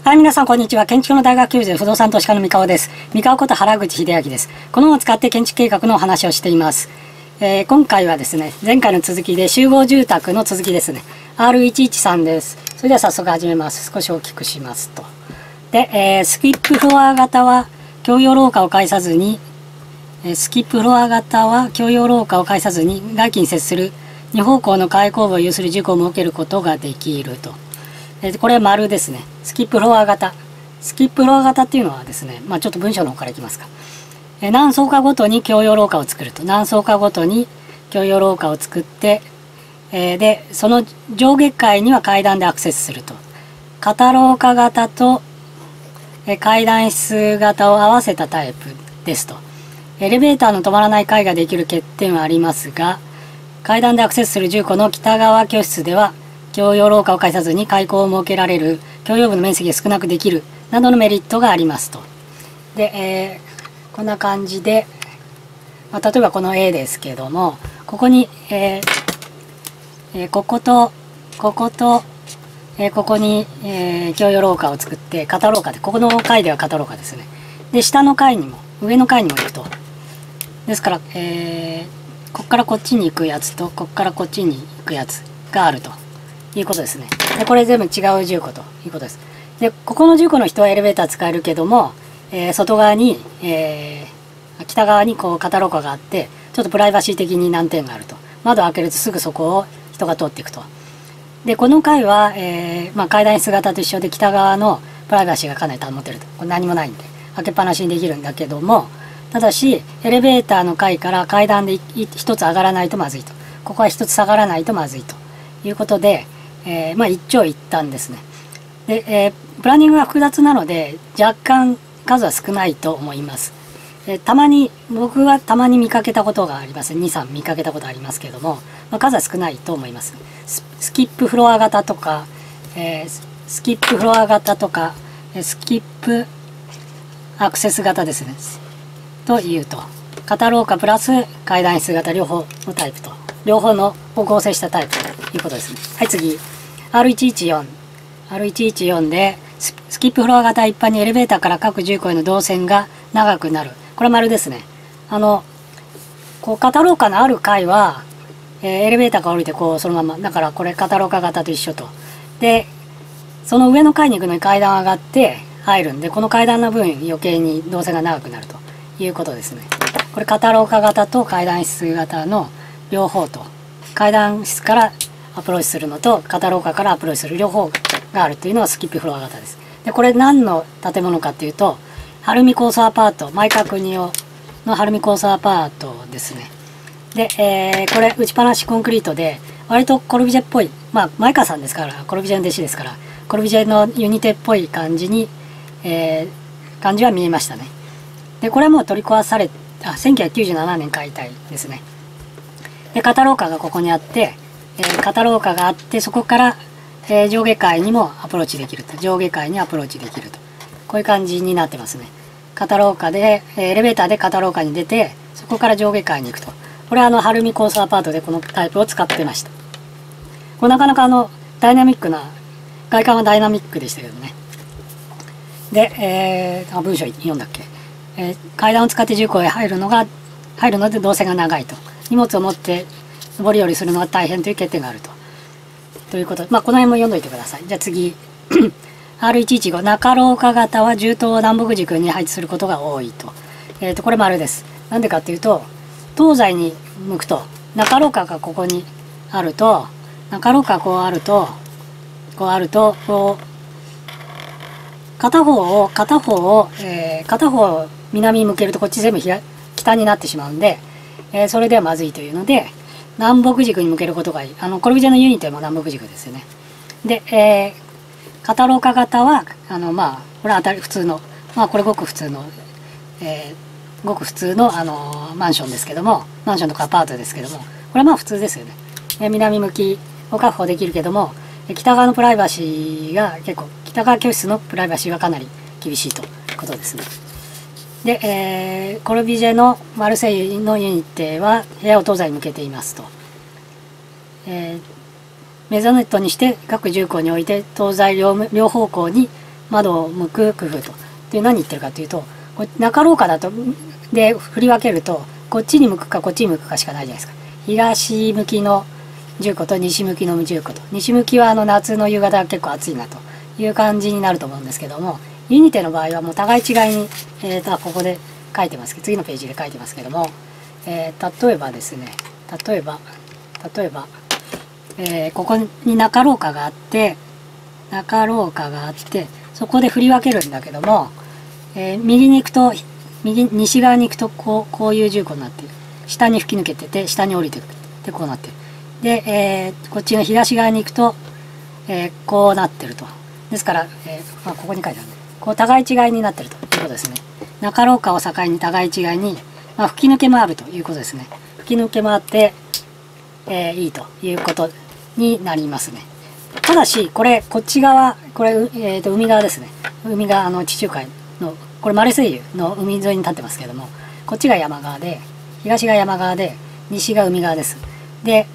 はい、皆さん、こんにちは。建築の大学教授で不動産投資家の三河です。三河こと原口秀明です。この本を使って建築計画のお話をしています。今回はですね、前回の続きで集合住宅の続きですね。R113 です。それでは早速始めます。少し大きくしますと。で、スキップフロア型は共用廊下を介さずに、外気に接する2方向の開口部を有する軸を設けることができると。これは丸ですね。スキップフロア型。スキップフロア型っていうのはですね、ちょっと文章の方からいきますか。何層かごとに共用廊下を作ると。何層かごとに共用廊下を作って、で、その上下階には階段でアクセスすると。片廊下型と階段室型を合わせたタイプですと。エレベーターの止まらない階ができる欠点はありますが、階段でアクセスする住戸の北側居室では、共用廊下を介さずに開口を設けられる、共用部の面積が少なくできる、などのメリットがありますと。で、こんな感じで、例えばこの A ですけども、ここに、こことここに、共用廊下を作って、片廊下で、ここの階では片廊下ですね。で、下の階にも、上の階にも行くと。ですから、ここからこっちに行くやつと、ここからこっちに行くやつがあるということですね。で、これ全部違う住戸ということです。で、ここの住戸の人はエレベーター使えるけども、外側に、北側にこう片廊下があって、ちょっとプライバシー的に難点があると。窓を開けるとすぐそこを人が通っていくと。で、この階は、階段室型と一緒で北側のプライバシーがかなり保てると。これ何もないんで、開けっぱなしにできるんだけども、ただし、エレベーターの階から階段で一つ上がらないとまずいと。ここは一つ下がらないとまずいということで、一長一短ですね。で、プランニングが複雑なので、若干数は少ないと思います。僕はたまに見かけたことがあります。2、3見かけたことありますけども、数は少ないと思います。スキップフロア型とか、スキップアクセス型ですね。というと、片廊下プラス階段室型両方のタイプと、両方のを合成したタイプということですね。はい、次。R114 で、スキップフロア型一般にエレベーターから各住戸への動線が長くなる。これは丸ですね。片廊下のある階は、エレベーターが降りてそのまま。だからこれ片廊下型と一緒と。で、その上の階に行くのに階段上がって入るんで、この階段の分余計に動線が長くなるということですね。これ片廊下型と階段室型の両方と、階段室からアプローチするのと片廊下からアプローチする両方があるというのがスキップフロア型です。で、これ何の建物かっていうと、晴海高層アパート、前川国夫の晴海高層アパートですね。で、これ打ちっぱなしコンクリートで、割とコルビジェっぽい、前川さんですから、コルビジェの弟子ですから、コルビジェのユニテっぽい感じは見えましたね。で、これはもう取り壊され、1997年解体ですね。で、片廊下がここにあって、そこから、上下階にもアプローチできると。上下階にアプローチできると。こういう感じになってますね。片廊下で、エレベーターで片廊下に出て、そこから上下階に行くと。これは晴海高層アパートでこのタイプを使ってました。これなかなかダイナミックな、外観はダイナミックでしたけどね。で、文章読んだっけ。階段を使って住戸へ入るので動線が長いと。荷物を持って上り下りするのが大変という欠点があると。ということで、この辺も読んどいてください。じゃあ次。R115、中廊下型は住棟を南北軸に配置することが多いと。これ丸です。なんでかっていうと、東西に向くと、中廊下がここにあると、片方を南に向けるとこっち全部北になってしまうんで、それではまずいというので、南北軸に向けることがいい。コルビジェのユニットも南北軸ですよね。で、片廊下型は、これは普通の、これごく普通の、マンションですけども、マンションとかアパートですけども、これは普通ですよね。南向きを確保できるけども、北側のプライバシーが北側居室のプライバシーはかなり厳しいということですね。で、コルビジェのマルセイユのユニットは部屋を東西に向けていますと。メゾネットにして各住戸において東西両方向に窓を向く工夫と。で、何言ってるかというと、中廊下だと、で、振り分けると、こっちに向くかこっちに向くかしかないじゃないですか。東向きの10個と西向きの10個と。西向きは夏の夕方は結構暑いなという感じになると思うんですけども、ユニテの場合はもう互い違いに、ここで書いてますけど、次のページで書いてますけども、例えばですね、例えば、ここに中廊下があって、そこで振り分けるんだけども、右に行くと、西側に行くとこういう重構になっている。下に吹き抜けてて、下に降りていく。で、こうなってる。で、こっちの東側に行くと、こうなってると。ですから、ここに書いてあるね。こう互い違いになってるということですね。中廊下を境に互い違いに、吹き抜けもあるということですね。吹き抜けもあって、いいということになりますね。ただし、こっち側、海側ですね。海側、地中海の、これマルセイユの海沿いに立ってますけども、こっちが山側で、東が山側で、西が海側です。で、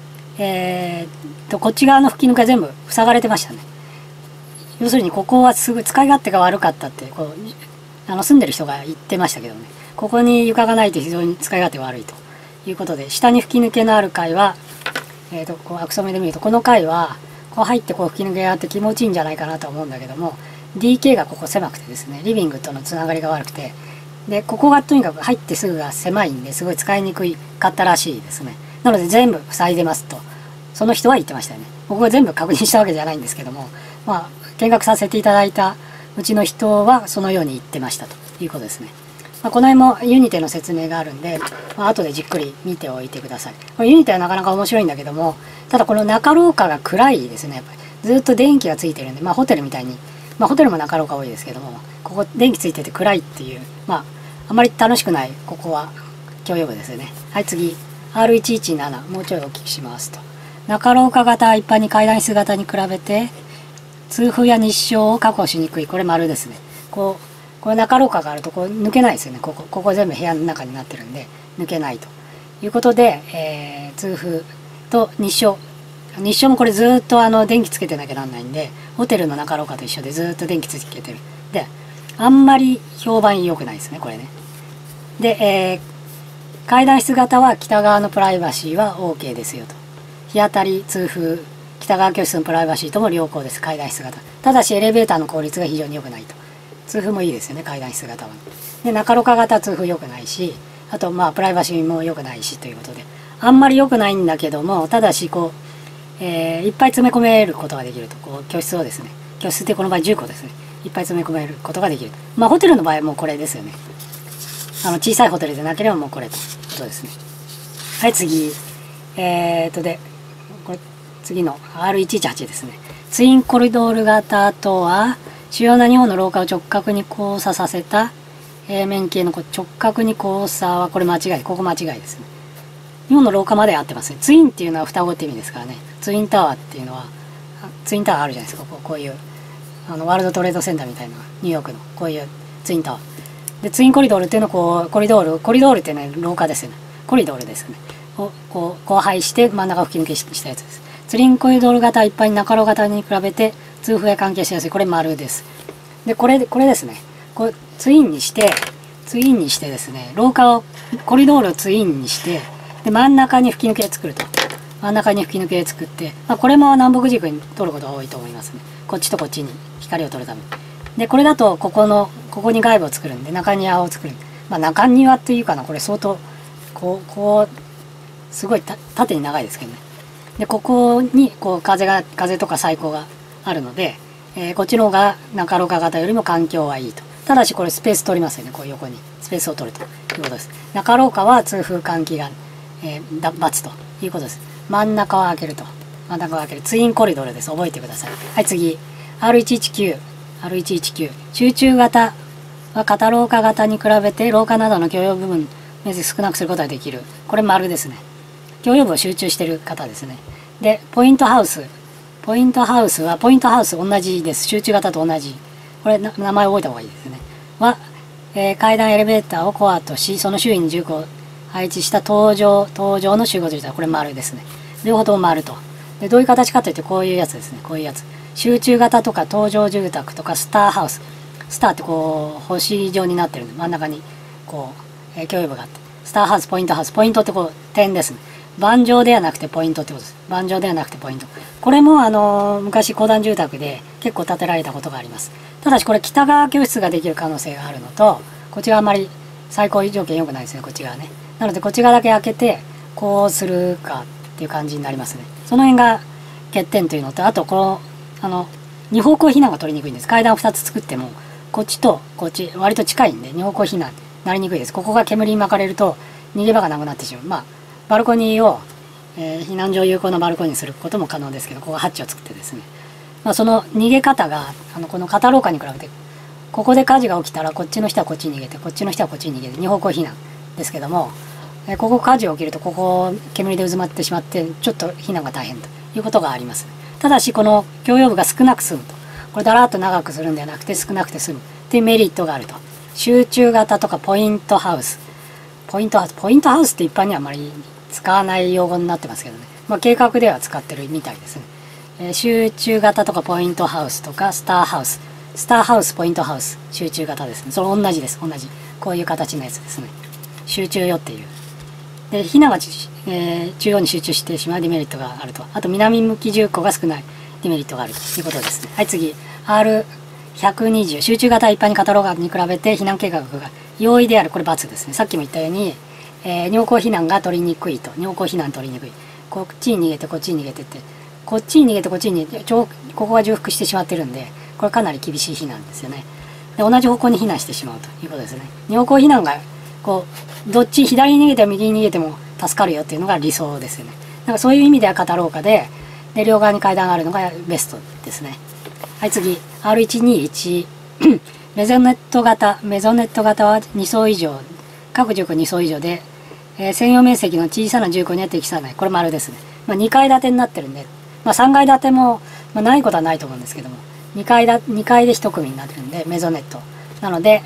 こっち側の吹き抜け全部塞がれてましたね。要するに、ここはすぐ使い勝手が悪かったって、住んでる人が言ってましたけどね。ここに床がないと非常に使い勝手が悪いということで、下に吹き抜けのある階は、こうアクソメで見ると、この階は、こう入ってこう吹き抜けがあって気持ちいいんじゃないかなと思うんだけども、DK がここ狭くてですね、リビングとのつながりが悪くて、で、ここがとにかく入ってすぐが狭いんで、すごい使いにくかったらしいですね。なので全部塞いでますと、その人は言ってましたよね。僕は全部確認したわけじゃないんですけども、見学させていただいたうちの人はそのように言ってましたということですね。この辺もユニテの説明があるんで、後でじっくり見ておいてください。これユニテはなかなか面白いんだけども、ただこの中廊下が暗いですね、やっぱり。ずっと電気がついてるんで、ホテルみたいに、ホテルも中廊下多いですけども、ここ電気ついてて暗いっていう、あまり楽しくない、ここは共用部ですよね。はい、次。R117、もうちょいお聞きしますと。中廊下型一般に階段室型に比べて、通風や日照を確保しにくい。これ丸ですね。これ中廊下があると抜けないですよね。ここ全部部屋の中になってるんで、抜けないということで、通風と日照もこれずっと電気つけてなきゃなんないんで、ホテルの中廊下と一緒でずっと電気つけてる。で、あんまり評判良くないですね、これね。で、階段室型は北側のプライバシーは OK ですよと。日当たり、通風、北側居室のプライバシーとも良好です、階段室型。ただしエレベーターの効率が非常に良くないと。通風もいいですよね、階段室型は。で、中廊下型は通風良くないし、あとプライバシーも良くないしということで、あんまり良くないんだけども、ただしいっぱい詰め込めることができると。居室をですね、居室ってこの場合10個ですね、いっぱい詰め込めることができる。ホテルの場合はもうこれですよね。小さいホテルでなければもうこれということですね。はい、次。で、これ、次の R118 ですね。ツインコリドール型とは、主要な2本の廊下を直角に交差させた平面形の直角に交差は、これ間違い、ここ間違いですね。2本の廊下まで合ってますね。ツインっていうのは双子って意味ですからね。ツインタワーっていうのは、ツインタワーあるじゃないですか。こういう、ワールドトレードセンターみたいな、ニューヨークの、こういうツインタワー。で、ツインコリドールっていうのはコリドールってね、廊下ですよね。コリドールですよね。こう配して真ん中を吹き抜けしたやつです。ツインコリドール型一般に中廊型に比べて通風へ関係しやすい。これ丸です。で、これですね。ツインにしてですね、廊下を、コリドールをツインにして、で、真ん中に吹き抜けを作ると。真ん中に吹き抜けを作って、これも南北軸に取ることが多いと思いますね。こっちとこっちに光を取るために。で、これだと、ここに外部を作るんで、中庭を作る。中庭っていうかな、これ相当、すごい縦に長いですけどね。で、ここに、風とか採光があるので、こっちの方が中廊下型よりも環境はいいと。ただし、これスペース取りますよね、こう横に。スペースを取るということです。中廊下は通風換気が、×ということです。真ん中を開けると。真ん中を開ける。ツインコリドールです。覚えてください。はい、次。R119。集中型は片廊下型に比べて廊下などの共用部分面積少なくすることができる。これ丸ですね。共用部を集中している方ですね。で、ポイントハウス同じです。集中型と同じ。これ名前覚えた方がいいですね。階段エレベーターをコアとし、その周囲に10個配置した搭乗の集合としたらこれ丸ですね。両方とも丸と。 でどういう形かというとこういうやつですね。こういうやつ。集中型とか搭乗住宅とかスターハウス。スターってこう星状になってるんで真ん中にこう、共有部があって、スターハウス、ポイントハウス。ポイントってこう点ですね。盤上ではなくてポイントってことです。盤上ではなくてポイント。これも昔公団住宅で結構建てられたことがあります。ただしこれ北側居室ができる可能性があるのと、こっち側あまり最高条件良くないですね、こっち側ね。なのでこっち側だけ開けてこうするかっていう感じになりますね。その辺が欠点というのと、あとこの二方向避難が取りにくいんです。階段を2つ作ってもこっちとこっち割と近いんで二方向避難なりにくいです。ここが煙に巻かれると逃げ場がなくなってしまう。まあバルコニーを、避難所有効なバルコニーにすることも可能ですけど、ここがハッチを作ってですね、まあ、その逃げ方がこの片廊下に比べて、ここで火事が起きたらこっちの人はこっちに逃げて、こっちの人はこっちに逃げて、二方向避難ですけども、ここ火事が起きるとここ煙で渦まってしまってちょっと避難が大変ということがあります。ただしこの共用部が少なく済むと、これだらっと長くするんではなくて少なくて済むっていうメリットがあると。集中型とかポイントハウス、ポイントハウスって一般にはあまり使わない用語になってますけどね、まあ、計画では使ってるみたいですね。集中型とかポイントハウスとかスターハウス、ポイントハウス、集中型ですね。それ同じです。同じこういう形のやつですね。集中よっていう。で避難が、中央に集中してしまうデメリットがあると。あと南向き重工が少ないデメリットがあるということですね。はい、次 R120、集中型一般にカタログに比べて避難計画が容易である。これ×ですね。さっきも言ったように二方向避難が取りにくいと。二方向避難取りにくい。こっちに逃げてこっちに逃げてって、こっちに逃げてこっちに逃げて、ここが重複してしまってるんで、これかなり厳しい避難ですよね。で同じ方向に避難してしまうということですね。二方向避難がこうどっち左に逃げても右に逃げても助かるよっていうのが理想ですよね。だからそういう意味では片廊下で両側に階段があるのがベストですね。はい、次 R121 メゾネット型は2層以上、各住戸2層以上で、専用面積の小さな住戸には適さない。これ丸ですね。まあ、2階建てになってるんで、まあ、3階建ても、まあ、ないことはないと思うんですけども、2階で1組になってるんでメゾネットなので、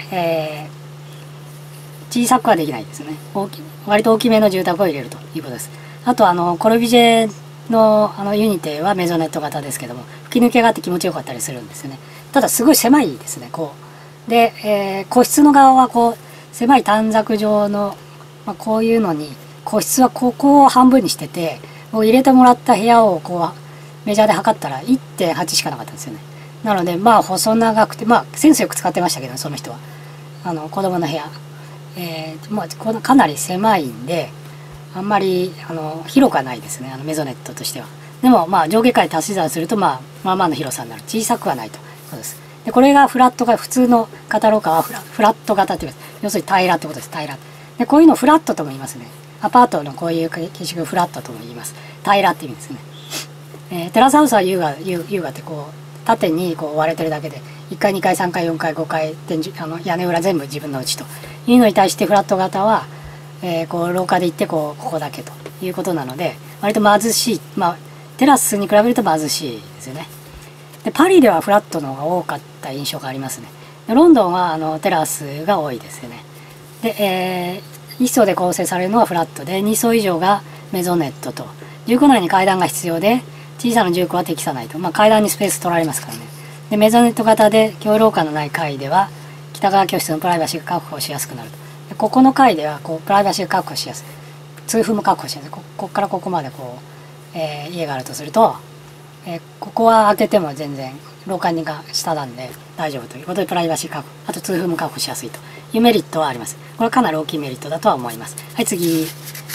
小さくはできないですね。割と大きめの住宅を入れるということです。あとコルビジェのユニテはメゾネット型ですけども、吹き抜けがあって気持ちよかったりするんですよね。ただすごい狭いですね。こうで、個室の側はこう狭い短冊状の、まあ、こういうのに個室はここを半分にしてて、入れてもらった部屋をこうメジャーで測ったら 1.8 しかなかったんですよね。なのでまあ細長くて、まあセンスよく使ってましたけど、その人は子供の部屋、まあ、かなり狭いんであんまり広くはないですね、メゾネットとしては。でもまあ上下階足し算すると、まあまあの広さになる。小さくはないということです。でこれがフラットが普通の型廊下はフラット型って言います。要するに平らってことです。平らでこういうのをフラットとも言いますね。アパートのこういう形式をフラットとも言います。平らって意味ですね。テラスハウスは優雅ってこう縦にこう割れてるだけで、1階2階3階4階5階屋根裏全部自分の家というのに対して、フラット型は、こう廊下で行ってここだけということなので、割と貧しい、まあテラスに比べると貧しいですよね。でパリではフラットの方が多かった印象がありますね。でロンドンはテラスが多いですよね。で、1層で構成されるのはフラットで、2層以上がメゾネットと。住戸内に階段が必要で小さな住戸は適さないと。まあ階段にスペース取られますからね。でメゾネット型で共廊下のない階では北側居室のプライバシーが確保しやすくなると。でここの階ではこうプライバシーが確保しやすい。通風も確保しやすい。ここからここまでこう、家があるとすると、ここは開けても全然廊下が下なんで大丈夫ということで、プライバシー確保、あと通風も確保しやすいというメリットはあります。これはかなり大きいメリットだとは思います。はい、次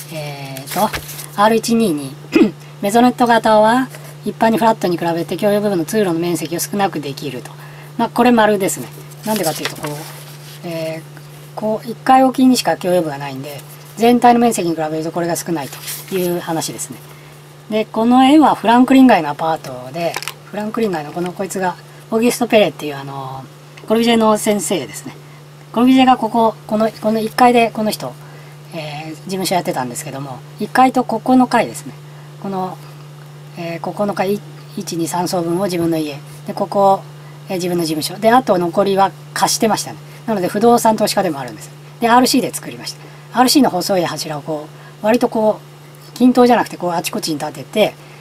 R122 メゾネット型は一般にフラットに比べて共用部分の通路の面積を少なくできると。まあこれ丸ですね。なんでかというとこう1階置きにしか共用部がないんで、全体の面積に比べるとこれが少ないという話ですね。でこの絵はフランクリン街のアパートで、フランクリン街のこいつがオーギュスト・ペレっていうコルビジェの先生ですね。コルビジェがこの1階でこの人、事務所やってたんですけども、1階とここの階ですね。ここの階123層分を自分の家で、ここ、自分の事務所で、あと残りは貸してましたね。なので不動産投資家でもあるんです。で RC で作りました。RC の細い柱を割と均等じゃなくてあちこちに立てて、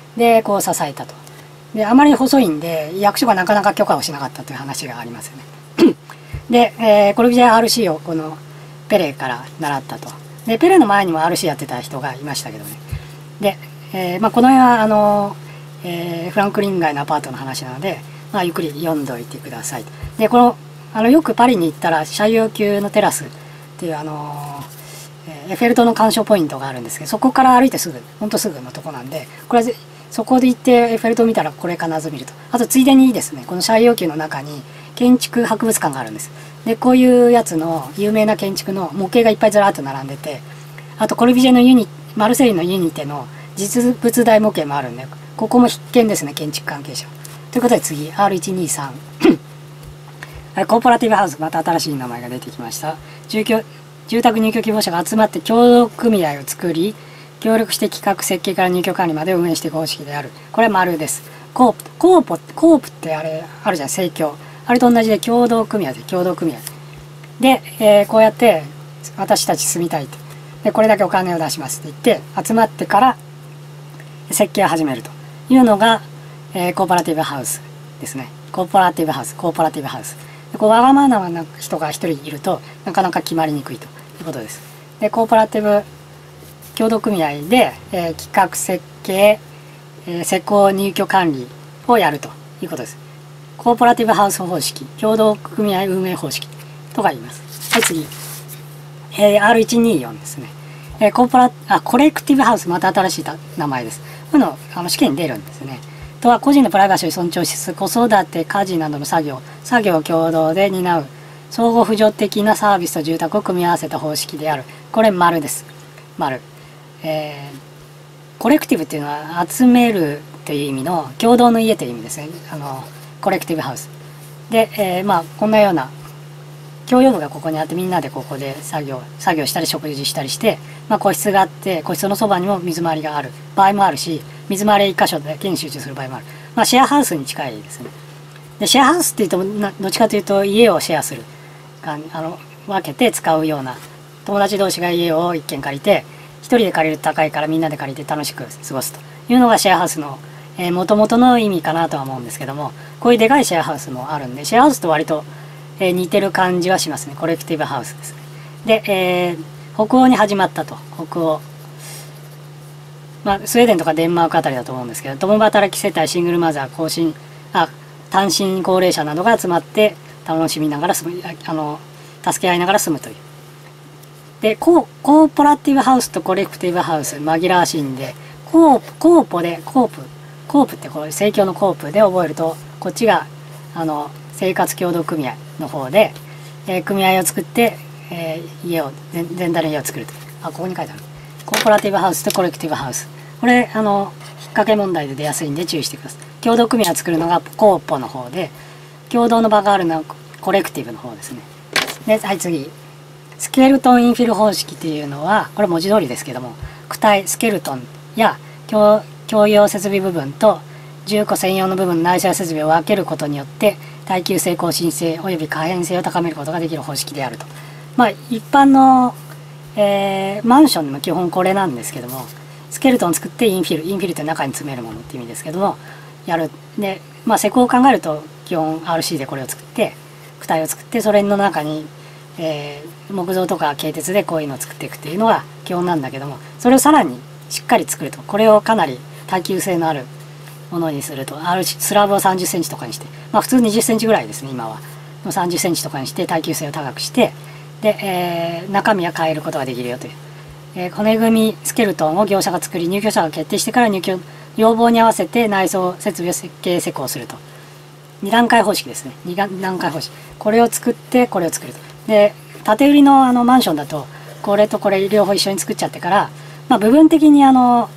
でこう支えたと。であまり細いんで役所がなかなか許可をしなかったという話がありますよね。で、コルビジェ RC をこのペレから習ったと。でペレの前にも RC やってた人がいましたけどね。で、この辺はフランクリン街のアパートの話なので、ゆっくり読んどいてください。でこのよくパリに行ったらシャイオ級のテラスっていうエッフェル塔の鑑賞ポイントがあるんですけど、そこから歩いてすぐ、ほんとすぐのとこなんで、これはそこで行ってエッフェル塔見たらこれ必ず見ると。あとついでにですね、このシャイオ級の中に建築博物館があるんです。でこういうやつの有名な建築の模型がいっぱいずらっと並んでて、あとコルビジェのマルセイユのユニテの実物大模型もあるんで、ここも必見ですね、建築関係者。ということで次 R123 コーポラティブハウス、また新しい名前が出てきました。住宅入居希望者が集まって協同組合を作り、協力して企画設計から入居管理まで運営していく方式である。これは丸です。コープってあれあるじゃん、生協。あれと同じで共同組合で、共同組合で、こうやって私たち住みたいと。でこれだけお金を出しますって言って集まってから設計を始めるというのが、コーポラティブハウスですね。コーポラティブハウス。でこうわがままな人が一人いるとなかなか決まりにくいということです。でコーポラティブ協同組合で、企画設計、施工入居管理をやるということです。コーポラティブハウス方式、協同組合運営方式とか言います。はい、次。R124 ですね。コレクティブハウス、また新しい名前です。こういうの、試験に出るんですね。とは、個人のプライバシーを尊重しつつ、子育て、家事などの作業を共同で担う、相互扶助的なサービスと住宅を組み合わせた方式である。これ、丸です。丸。コレクティブっていうのは、集めるという意味の、共同の家という意味ですね。コレクティブハウス。で、こんなような、共用部がここにあってみんなでここで作業したり食事したりして、個室があって個室のそばにも水回りがある場合もあるし、水回り1箇所だけに集中する場合もある。シェアハウスに近いですね。でシェアハウスっていうとどっちかというと家をシェアする分けて使うような、友達同士が家を1軒借りて1人で借りると高いからみんなで借りて楽しく過ごすというのがシェアハウスのもともとの意味かなとは思うんですけども、こういうでかいシェアハウスもあるんで、シェアハウスと割と似てる感じはしますね。コレクティブハウスですね。で、北欧に始まったと。北欧。スウェーデンとかデンマークあたりだと思うんですけど、共働き世帯、シングルマザー、単身高齢者などが集まって楽しみながら助け合いながら住むという。で、コーポラティブハウスとコレクティブハウス、紛らわしいんで、コープってこう、生協のコープで覚えると、こっちが、生活協同組合の方で、組合を作って、全体の家を作ると。ここに書いてある。コーポラティブハウスとコレクティブハウス。これ、引っ掛け問題で出やすいんで注意してください。共同組合を作るのがコーポの方で、共同の場があるのはコレクティブの方ですね。で、はい、次。スケルトンインフィル方式っていうのは、これ文字通りですけども、躯体、スケルトンや共用設備部分と住戸専用の部分の内製設備を分けることによって、耐久性、更新性及び可変性を高めることができる方式であると。一般の、マンションの基本これなんですけども、スケルトンを作ってインフィルって中に詰めるものっていう意味ですけども、やる。で、施工を考えると、基本 RC でこれを作って、躯体を作って、それの中に、木造とか軽鉄でこういうのを作っていくっていうのが基本なんだけども、それをさらにしっかり作ると。これをかなり耐久性のあるものにすると、スラブを30センチとかにして、普通20センチぐらいですね、今は。30センチとかにして耐久性を高くして、で、中身は変えることができるよという。骨組みスケルトンを業者が作り、入居者が決定してから要望に合わせて内装設備を設計施工すると。2段階方式ですね。2段階方式。これを作って、これを作ると。で、建売りのマンションだと、これとこれ両方一緒に作っちゃってから、部分的に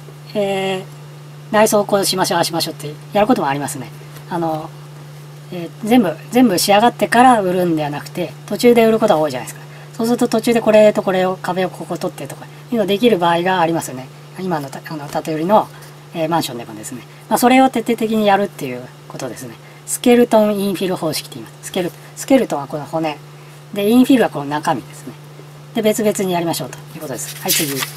内装をこうしましょう、ああしましょうってやることもありますね。全部仕上がってから売るんではなくて、途中で売ることが多いじゃないですか。そうすると途中でこれとこれを壁をここ取ってとかいうのできる場合がありますよね。今の建売りの、マンションでもですね。それを徹底的にやるっていうことですね。スケルトンインフィル方式って言います。スケルトンはこの骨。で、インフィルはこの中身ですね。で、別々にやりましょうということです。はい、次。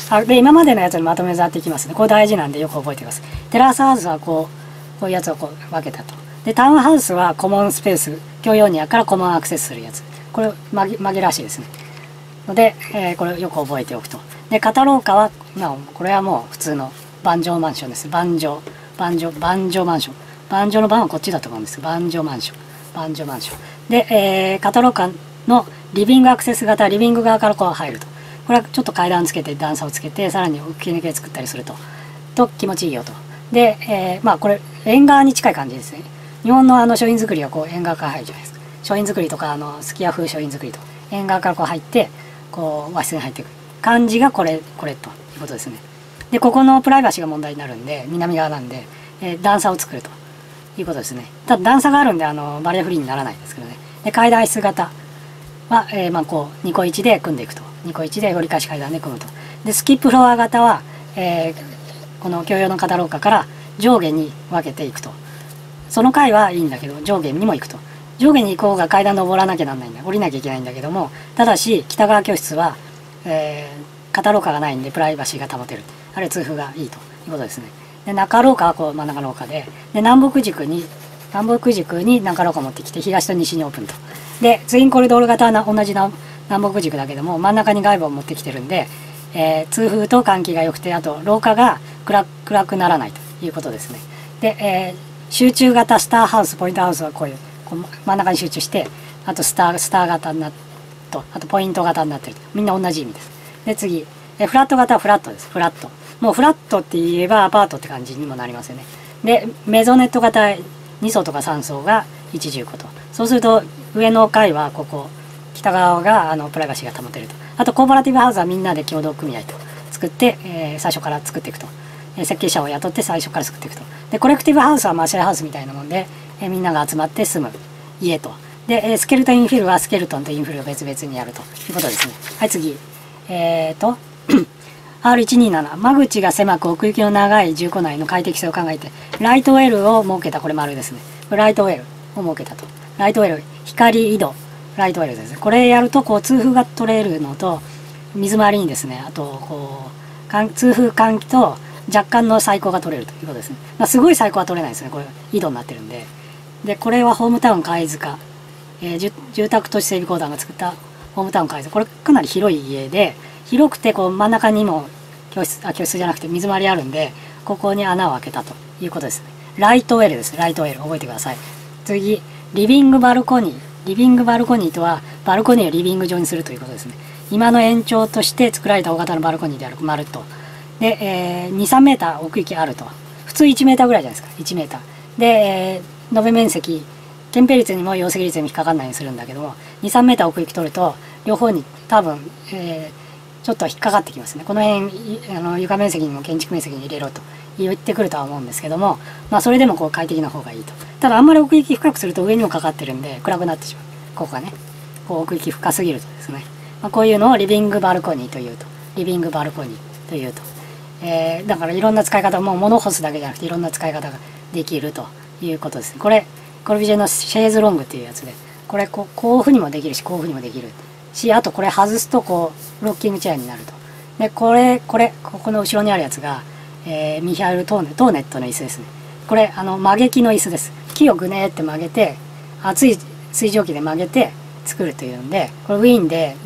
で、今までのやつにまとめざっていきますね。これ大事なんでよく覚えてください。テラスハウスはこういうやつをこう分けたと。で、タウンハウスはコモンスペース、共用庭からコモンアクセスするやつ。これ紛らわしいですね。ので、これをよく覚えておくと。で、片廊下は、これはもう普通の盤上マンションです。盤上マンション。盤上の盤はこっちだと思うんです。盤上マンション。で、片廊下のリビングアクセス型、リビング側からこう入ると。これはちょっと階段つけて、段差をつけて、さらに吹き抜け作ったりすると気持ちいいよと。で、これ、縁側に近い感じですね。日本の書院造りはこう縁側から入るじゃないですか。書院造りとか、すき家風書院造りと、縁側からこう入って、こう和室に入っていく感じがこれということですね。で、ここのプライバシーが問題になるんで、南側なんで、段差を作るということですね。ただ段差があるんで、バリアフリーにならないんですけどね。で、階段室型は、こう、2個1で組んでいくと。2個1で折り返し階段で組むと。で、スキップフロア型は、この共用の片廊下から上下に分けていくと。その階はいいんだけど、上下にも行くと。上下に行こうが階段登らなきゃなんないんだ。降りなきゃいけないんだけども、ただし、北側居室は、片廊下がないんで、プライバシーが保てる。あるいは通風がいいということですね。で、中廊下はこう真ん中廊下で、南北軸に中廊下を持ってきて、東と西にオープンと。で、ツインコリドール型は同じ南北軸だけども、真ん中に外部を持ってきてるんで、通風と換気が良くて、あと廊下が暗くならないということですね。で、集中型スターハウス、ポイントハウスはこう真ん中に集中して、あとスター型になって、あとポイント型になってる。みんな同じ意味です。で、次、フラット型はフラットです。フラット。もうフラットって言えばアパートって感じにもなりますよね。で、メゾネット型2層とか3層が1重個と。そうすると、上の階はここ、北側がプライバシーが保てると。あと、コーポラティブハウスはみんなで共同組合と作って、最初から作っていくと。設計者を雇って最初から作っていくと。で、コレクティブハウスはシェアハウスみたいなもんで、みんなが集まって住む家と。で、スケルトンインフィルはスケルトンとインフィルを別々にやるということですね。はい、次。R127、間口が狭く奥行きの長い住戸内の快適性を考えて、ライトウェルを設けた、これ丸ですね。これライトウェルを設けたと。ライトウェル、光井戸、ライトウェルですね。これやると、こう、通風が取れるのと、水回りにですね、あと、こう、通風換気と若干の採光が取れるということですね。すごい採光は取れないですね。これ、井戸になってるんで。で、これはホームタウン貝塚、住宅都市整備公団が作ったホームタウン貝塚。これかなり広い家で、広くてこう真ん中にも教室じゃなくて水回りあるんで、ここに穴を開けたということですね。ライトウェルですね。ライトウェル。覚えてください。次、リビングバルコニー。リビングバルコニーとは、バルコニーをリビング上にするということですね。今の延長として作られた大型のバルコニーである、丸と。で、2、3メーター奥行きあると。普通1メーターぐらいじゃないですか。1メーター。で、延べ面積、憲兵率にも容積率にも引っかかんないようにするんだけども、2、3メーター奥行き取ると、両方に多分、ちょっと引っかかってきますね。この辺、床面積にも建築面積に入れろと言ってくるとは思うんですけども、それでもこう快適な方がいいと。ただあんまり奥行き深くすると上にもかかってるんで暗くなってしまう。ここがね、こう奥行き深すぎるとですね。こういうのをリビングバルコニーというと。リビングバルコニーというと。だからいろんな使い方、もう物干すだけじゃなくていろんな使い方ができるということですね。これ、コルビジェのシェーズロングっていうやつで、これこういうふうにもできるし、こういうふうにもできるし、あとこれ外すとこう、ロッキングチェアになると。で、ここの後ろにあるやつが、ミヒャエル・トーネットの椅子ですね。これ、曲げ木の椅子です。木をぐねーって曲げて、熱い水蒸気で曲げて作るというんで、これウィーンで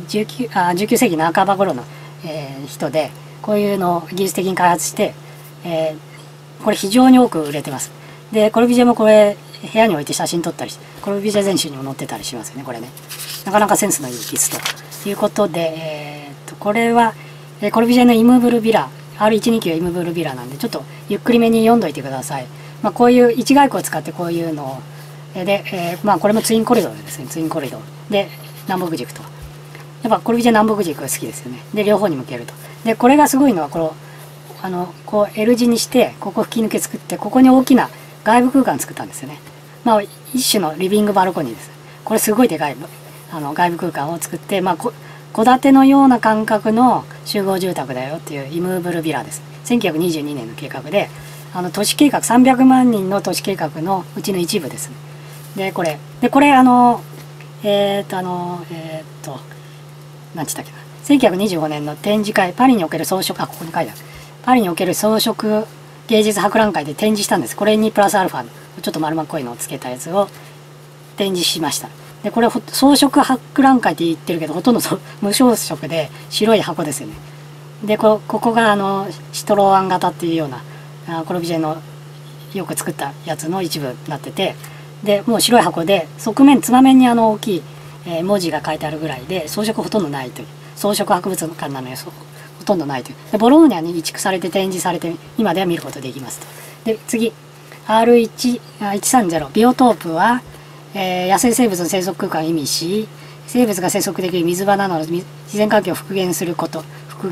19世紀の半ば頃の、人で、こういうのを技術的に開発して、これ非常に多く売れてます。で、コルビジェもこれ、部屋に置いて写真撮ったりして、コルビジェ全集にも載ってたりしますよね、これね。なかなかセンスのいい椅子ということで、これは、コルビジェのイムブルビラ、R129 はイムブルビラなんで、ちょっとゆっくりめに読んどいてください。こういう一外区を使ってこういうのを、で、これもツインコリドーですね、ツインコリドー。で、南北軸と。やっぱコルビジェ南北軸が好きですよね。で、両方に向けると。で、これがすごいのは、こう L 字にして、ここ吹き抜け作って、ここに大きな外部空間作ったんですよね。一種のリビングバルコニーです。これすごいでかい、外部空間を作って、戸建てのような感覚の集合住宅だよっていうイムーブルビラです。1922年の計画で、都市計画、300万人の都市計画のうちの一部ですね。で、これ、なんちったっけな。 1925年の展示会、パリにおける装飾、ここに書いてある。パリにおける装飾芸術博覧会で展示したんです。これにプラスアルファのちょっと丸まっこいのをつけたやつを展示しました。で、これ装飾博覧会って言ってるけど、ほとんど無装飾で白い箱ですよね。で、ここがシトロワン型っていうような、コルビュジエのよく作ったやつの一部になってて、で、もう白い箱で、側面、つま面に大きい、文字が書いてあるぐらいで、装飾ほとんどないという。装飾博物館なのにほとんどないという。で、ボローニャに移築されて展示されて、今では見ることできますと。で、次、R130、ビオトープは、野生生物の生息空間を意味し、生物が生息できる水場などの自然環境を復元すること、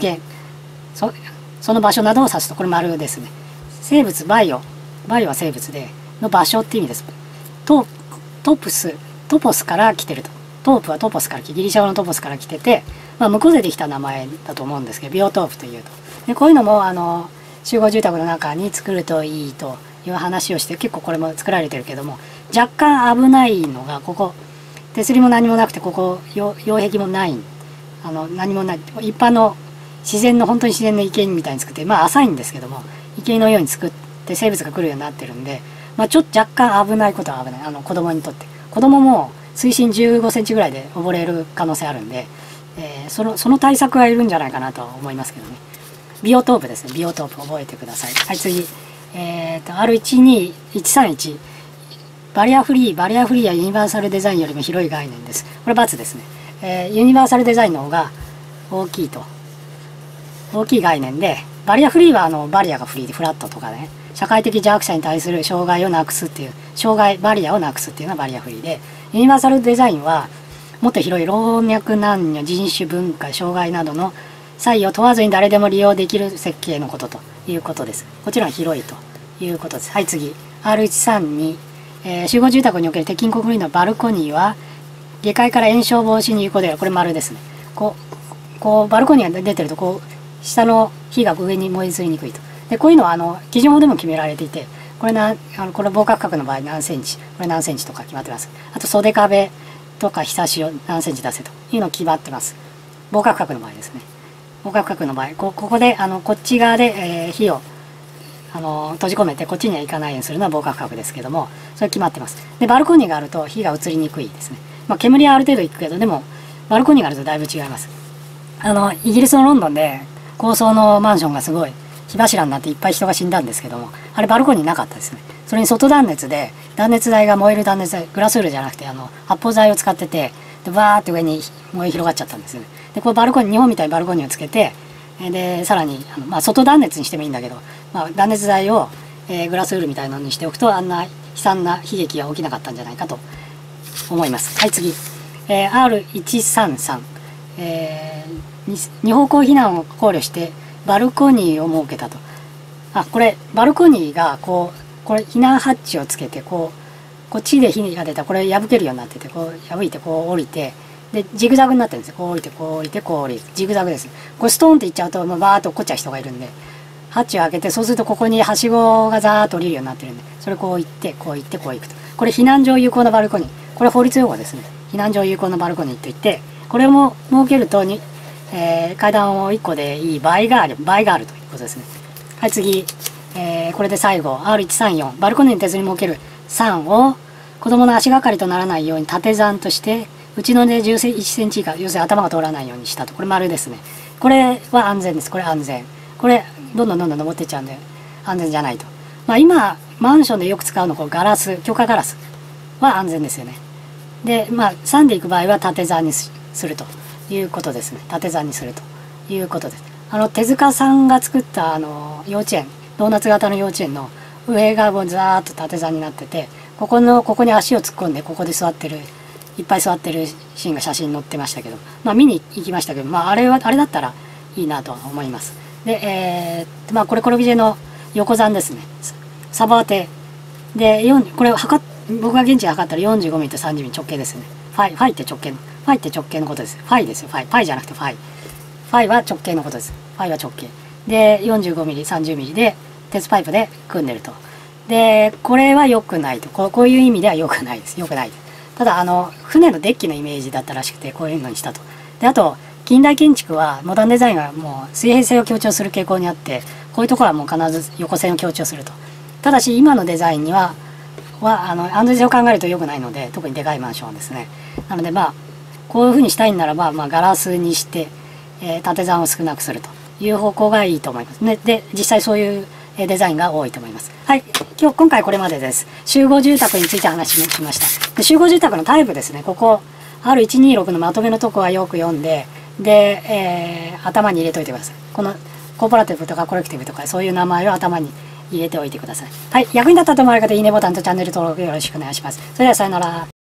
その場所などを指すと、これ丸ですね。生物、バイオは生物で、の場所って意味です。トポスから来てると。トープはトポスから来て、ギリシャ語のトポスから来てて、向こうでできた名前だと思うんですけど、ビオトープというと。で、こういうのも、集合住宅の中に作るといいという話をして、結構これも作られてるけども、若干危ないのが、ここ、手すりも何もなくて、ここ、擁壁もない。何もない。一般の本当に自然の池みたいに作って、浅いんですけども、池のように作って生物が来るようになってるんで、ちょっと若干危ないことは危ない。子供にとって。子供も水深15センチぐらいで溺れる可能性あるんで、その対策はいるんじゃないかなとは思いますけどね。ビオトープですね。ビオトープ覚えてください。はい、次。R12131。バリアフリーやユニバーサルデザインよりも広い概念です。これ×ですね。ユニバーサルデザインの方が大きい概念で、バリアフリーはバリアがフリーでフラットとかね、社会的弱者に対する障害をなくすっていう、バリアをなくすっていうのはバリアフリーで、ユニバーサルデザインはもっと広い老若男女、人種、文化、障害などの差異を問わずに誰でも利用できる設計のことということです。もちろん広いということです。はい、次。R132。集合住宅における鉄筋コンクリートのバルコニーは、下階から延焼防止に有効である。これ丸ですね。こう、バルコニーが出てると、下の火が上に燃え移りにくいと。で、こういうのは、基準法でも決められていて、これ防火角の場合何センチ、これ何センチとか決まってます。あと、袖壁とかひさしを何センチ出せというの決まってます。防火角の場合ですね。防火角の場合、ここで、こっち側で、火を、閉じ込めて、こっちには行かないようにするのは防火角ですけども、それ決まってます。で、バルコニーがあると火が移りにくいですね。煙はある程度いくけど、でも、バルコニーがあるとだいぶ違います。イギリスのロンドンで、高層のマンションがすごい火柱になっていっぱい人が死んだんですけども、あれバルコニーなかったですね。それに外断熱で、断熱材が燃える断熱材、グラスウールじゃなくて発泡材を使ってて、でバーって上に燃え広がっちゃったんですよね。で、こうバルコニー、日本みたいにバルコニーをつけて、で、さらに外断熱にしてもいいんだけど、断熱材を、グラスウールみたいなのにしておくと、あんな悲惨な悲劇が起きなかったんじゃないかと思います。はい、次。R133。2方向避難を考慮してバルコニーを設けたと。これバルコニーがこれ避難ハッチをつけてこっちで火が出たらこれ破けるようになってて、破いて降りて、でジグザグになってるんですよ。降りて降りて降りてジグザグです。これストーンっていっちゃうとバーッと落っこっちゃう人がいるんで、ハッチを開けて、そうするとここにはしごがザーッと降りるようになってるんで、それこう行ってこう行ってこう行くと。これ避難所有効なバルコニー、これ法律用語ですね。避難所有効なバルコニーといって、これも設けると階段を1個でいい場合があるということですね。はい、次。これで最後。R134。バルコニーに手すり設ける3を子供の足がかりとならないように縦算として、内ので11センチ以下、要するに頭が通らないようにしたと。これ丸ですね。これは安全です。これ安全。これ、どんどん登っていっちゃうんで、安全じゃないと。今、マンションでよく使うのはガラス、強化ガラスは安全ですよね。で、3で行く場合は縦算にするということですね。縦算にするということです。手塚さんが作った幼稚園、ドーナツ型の幼稚園の上がもうザーッと縦算になってて、ここに足を突っ込んで、ここでいっぱい座ってるシーンが写真に載ってましたけど、見に行きましたけど、あれだったらいいなと思います。で、これコルビュジエの横算ですね。サバーテで、これ僕が現地で測ったら45ミリと30ミリ直径ですよね。ファイって直径のことです。ファイですよ。パイじゃなくてファイ。ファイは直径のことです。ファイは直径。で、45ミリ、30ミリで鉄パイプで組んでると。で、これは良くないと。こういう意味では良くないです。良くない。ただ、船のデッキのイメージだったらしくて、こういうのにしたと。で、あと、 近代建築はモダンデザインがもう水平性を強調する傾向にあって、こういうところはもう必ず横線を強調すると。ただし今のデザインには安全性を考えると良くないので、特にでかいマンションはですね。なのでこういうふうにしたいんならば、ガラスにして、縦算を少なくするという方向がいいと思いますね。で実際そういうデザインが多いと思います。はい、今回これまでです。集合住宅について話しました。で集合住宅のタイプですね。ここ R126 のまとめのとこはよく読んで、で、頭に入れといてください。このコーポラティブとかコレクティブとかそういう名前を頭に入れておいてください。はい、役に立ったと思われる方、いいねボタンとチャンネル登録よろしくお願いします。それではさよなら。